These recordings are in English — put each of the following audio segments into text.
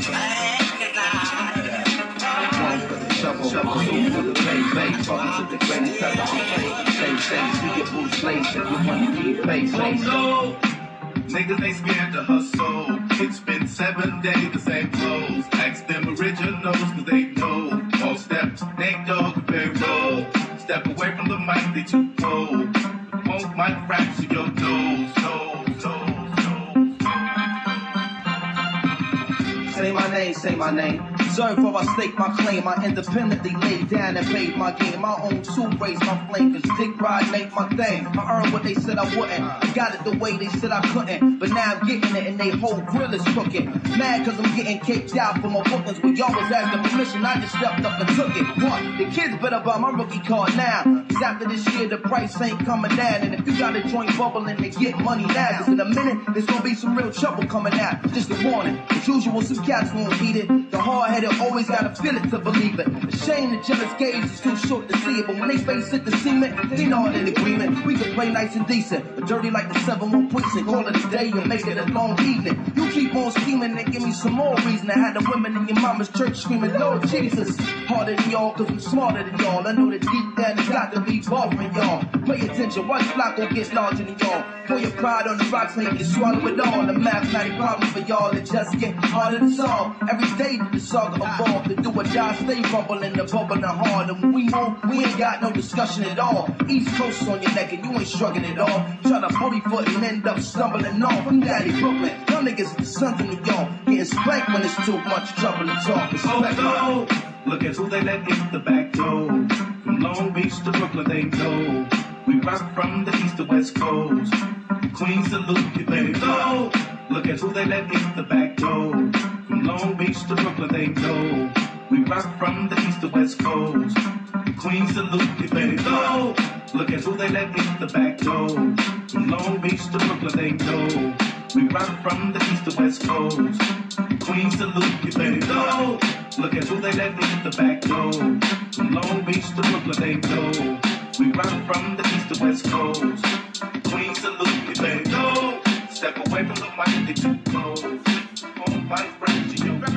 Shovel for the bay, talking to the greatest ever. Say, see your boots lace, and you want to keep face. Oh no! Niggas ain't scared to hustle. It's been 7 days, the same clothes. Ask them originals, cause they know. All steps, Nate Dogg, very roll. Step away from the mic, they too cold. Won't mic fracture your nose, Say my name. Sorry for I stake my claim. I independently laid down and paid my game. My own tool raised my flame. Cause dick ride make my thing. I earned what they said I wouldn't. I got it the way they said I couldn't. But now I'm getting it and they whole grill is cooking. Mad cause I'm getting kicked out for my bookings. When y'all was asking permission, I just stepped up and took it. What? The kids better buy my rookie card now. Cause after this year the price ain't coming down. And if you got a joint bubbling, they get money now. Cause in a minute there's gonna be some real trouble coming out. Just a warning. As usual, some cats won't heed it. The hard-headed always gotta feel it to believe it. A shame the jealous gaze is too short to see it. But when they face it to cement, they know in agreement. We can play nice and decent, but dirty like the 7-1 precinct. Call it a day and make it a long evening. You keep on scheming and give me some more reason to have the women in your mama's church screaming, Lord Jesus. Harder than y'all, cause I'm smarter than y'all. I know that deep down it's got to be bothering y'all. Pay attention, watch flock gon' get larger than y'all. Pour your pride on the rocks, make you swallow it all. The mathematic problem for y'all, it just get harder to solve. Every day the saga evolved. To do or die, stay rumbling the bubbling hard. And when we move, we ain't got no discussion at all. East Coast on your neck and you ain't shrugging it off. Try to bully foot and end up stumbling off. I'm Daddy Brooklyn, y'all niggas the sons of New York. Getting spanked when it's too much trouble to talk. Oh no! Look at who they let in the back door. From Long Beach to Brooklyn, they know. We rock from the east to west coast. Queens salute you, baby. No! Look at who they let in the back door. From Long Beach to Brooklyn, they know. We rock from the east to west coast. Queens salute you, baby. No! Look at who they let in the back door. From Long Beach to Brooklyn, they know. We rock from the east to west coast. Queens salute you, baby. No! Look at who they let in the back door. From Long Beach to Brooklyn, they know. We rock from the east to west coast. Queens salute you, baby. No! Step away from the mic, they too close. On my friends, you know.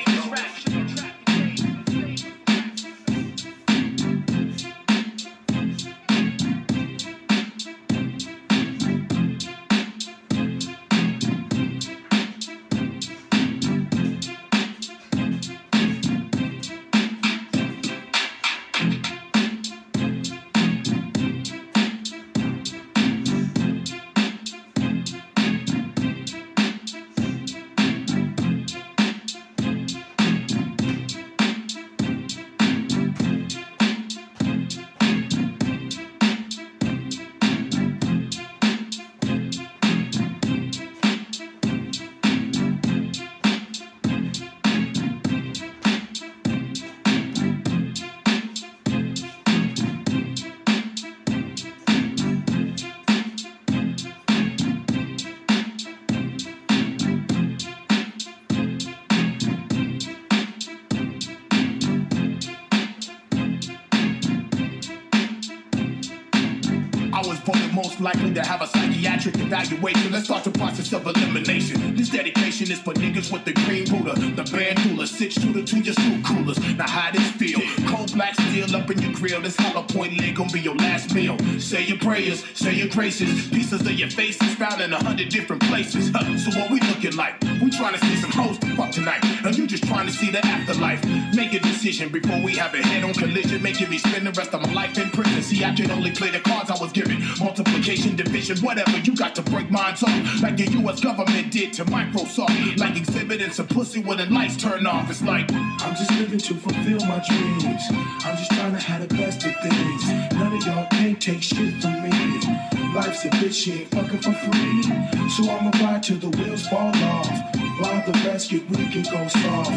Most likely to have a psychiatric evaluation. Let's start the process of elimination. This dedication is for niggas with the green Buddha, the bandula, 6-shooter to your school coolers. Now how this feel? Cold black steel up in your grill. This hollow point leg gon' be your last meal. Say your prayers, say your graces. Pieces of your face is found in 100 different places. So what we looking like? We trying to see some hoes to fuck tonight, and you just trying to see the afterlife. Make a decision before we have a head-on collision, making me spend the rest of my life in prison. See, I can only play the cards I was given. Multiplication, division, whatever, you got to break minds off. Like the US government did to Microsoft. Like exhibiting some pussy when the lights turn off. It's like, I'm just living to fulfill my dreams. I'm just trying to have the best of things. None of y'all can't take shit from me. Life's a bitch, she ain't fucking for free. So I'ma ride till the wheels fall off, while the rest get weak and go soft.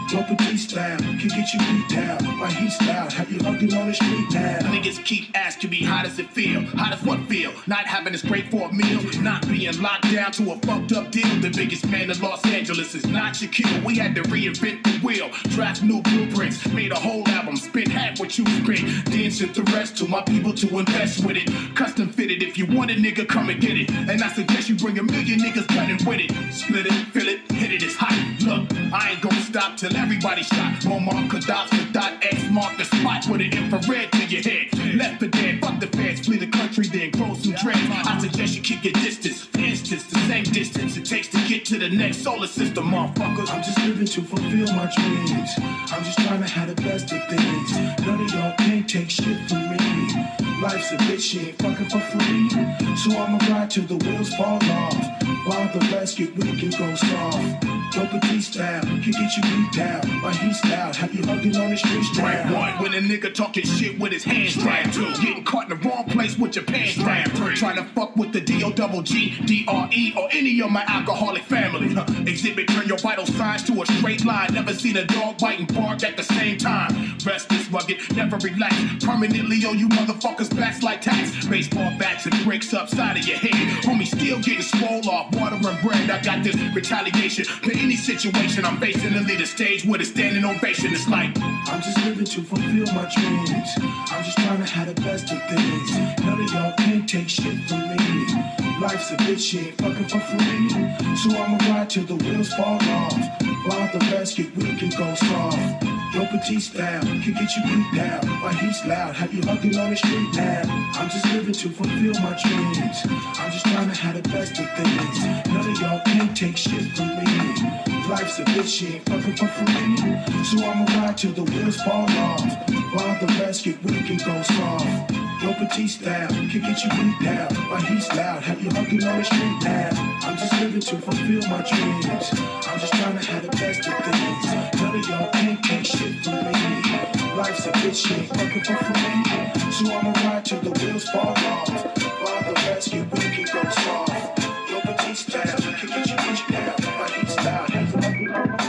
Your petite style can get you beat down. My heat style have you hugging on the street now. Niggas keep asking me, how does it feel? How does what feel? Not having a straight for a meal, not being locked down to a fucked up deal. The biggest man in Los Angeles is not Shaquille. We had to reinvent the wheel, draft new blueprints, made a whole album, spent half what you spent. Then sent the rest to my people to invest with it. Custom fitted, if you want it, nigga, come and get it. And I suggest you bring 1 million niggas gunning with it. Split it, fill it, hit it, it's hot. Look, I ain't gonna stop till everybody shot. Omar Gaddafi, .X mark the spot with an infrared to your head. Left for dead, fuck the feds, flee the country, then grow some dread. I suggest you keep your distance. For instance, the same distance it takes to get to the next solar system, motherfuckers. I'm just living to fulfill my dreams. I'm just trying to have the best of things. None of y'all can't take shit from me. Life's a bitch, she ain't fucking for free. So I'ma ride till the wheels fall off, while the rest get weak and go soft. Your petite style can get you beat down. My heat style have you hugging on the streets now. Strike one, when a nigga talking shit with his hands strapped. Two, getting caught in the wrong place with your pants strapped. Three, trying to fuck with the D-O-double-G, D-R-E, or any of my alcoholic family. Exhibit, turn your vital signs to a straight line. Never seen a dog bite and bark at the same time. Restless, rugged, never relax. Permanently on you motherfuckers' backs like tax. Baseball bats and bricks upside of your head. Homie still getting swole off water and bread. I got this retaliation for any situation I'm facing to lead a stage with a standing ovation. It's like I'm just living to fulfill my dreams. I'm just trying to have the best of things. None of y'all can't take shit from me. Life's a bitch, she ain't fucking for free. So I'ma ride till the wheels fall off, while the rest get weak and go soft. Your petite style can get you beat down. My heat's loud, have you hugging on the street now. I'm just living to fulfill my dreams. I'm just trying to have the best of things. None of y'all can't take shit from me. Life's a bitch, she ain't fucking for free. So I'ma ride till the wheels fall off, while the rest get weak and go soft. Your petite style can get you beat down. My heat's loud, have you hugging on the street now. I'm just living to fulfill my dreams. I'm just trying to have the best of things. None of y'all can't take shit from me. Life's a bitch, she ain't fucking for free. So I'ma ride till the wheels fall off, while the rest get weak and go soft. Your petite style can get you beat down. My heat's loud, have you hugging on the street.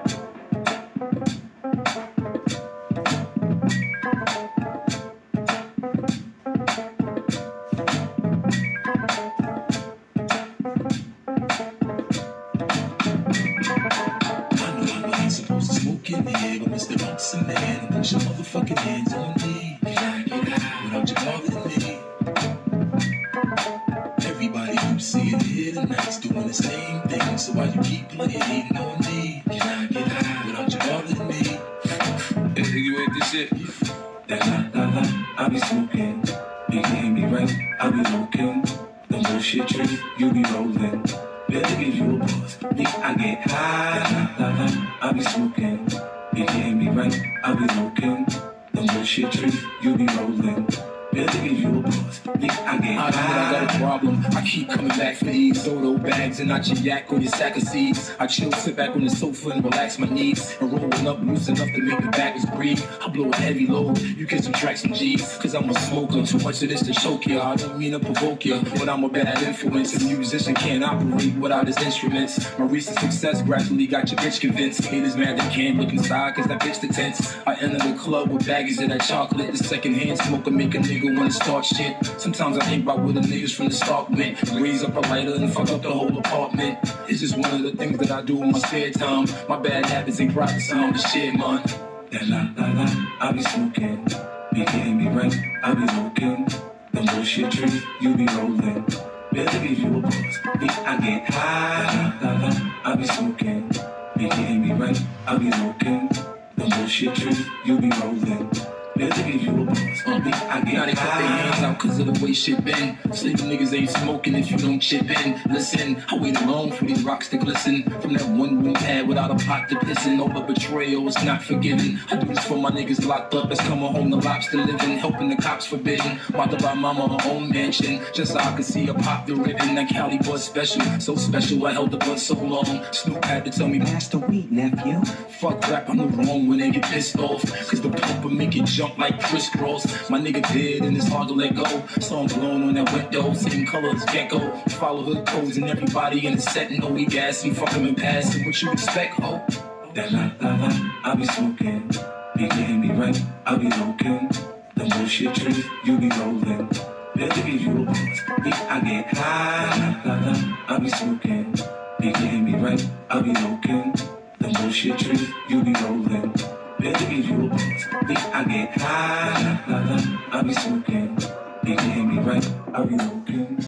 Some man, put your motherfucking hands on me. Without you bothering me. Everybody you see in here tonight's doing the same thing. So why you keep playing, hating on me? Without you bothering me. Hey, you ain't this shit? I be smoking. You can't be right, I be looking. The bullshit tree, you be rolling. Better give you a buzz. I get high. I be smoking. You can't be right, I be looking. The bullshit tree, you be rolling. Better give you a buzz. I get high. I got a problem. I keep coming back for these Soto bags and not your yak or your sack of seeds. I chill, sit back on the sofa and relax my knees. And rolling up loose enough to make the backers breathe. I blow a heavy load, you get some tracks and G's. Cause I'm a smoker, too much of this to choke ya. I don't mean to provoke ya, but I'm a bad influence. A musician can't operate without his instruments. My recent success gradually got your bitch convinced. Haters mad they can't look inside cause that bitch the tense. I enter the club with baggies of that chocolate. The secondhand smoker make a nigga wanna start shit. Sometimes I think about where the niggas from the start went. Raise up a lighter and fuck up the whole apartment. It's just one of the things that I do in my spare time. My bad habits ain't proper sound to shit, man. I be smoking. You can't be right, I be looking. The bullshit tree, you be rolling. Better give you a buzz. I get high. I be smoking. You can't be right, I be looking. The bullshit tree, you be rolling. Better give you a buzz. I get now they put their hands out cause of the way shit been. Sleeping niggas ain't smoking if you don't chip in. Listen, I waited long for these rocks to glisten. From that one room pad without a pot to piss in. Over betrayal is not forgiven. I do this for my niggas locked up that's coming home to lobster living. Helping the cops forbidden. About to buy mama her own mansion. Just so I could see her pop the ribbon. That Cali buzz special. So special I held the buzz so long. Snoop had to tell me, Master Weed, nephew. Fuck rap, I'm the wrong when they get pissed off. Cause the pump will make it jump like crisscross. My nigga dead and it's hard to let go. So I'm blown on that window, same color as gecko. Follow hood codes and everybody in the set know we gas and fuck 'em and pass. And what you expect, ho? That la, I be smoking. Be getting me right, I be looking. The bullshit tree, you be rolling. Better give you a buzz, me, I get high. La, I be smoking. Be getting me right, I be looking. The bullshit tree, you be rolling. Better give you a buzz, me, I get high. La, I be smoking. Be getting me right, I be looking.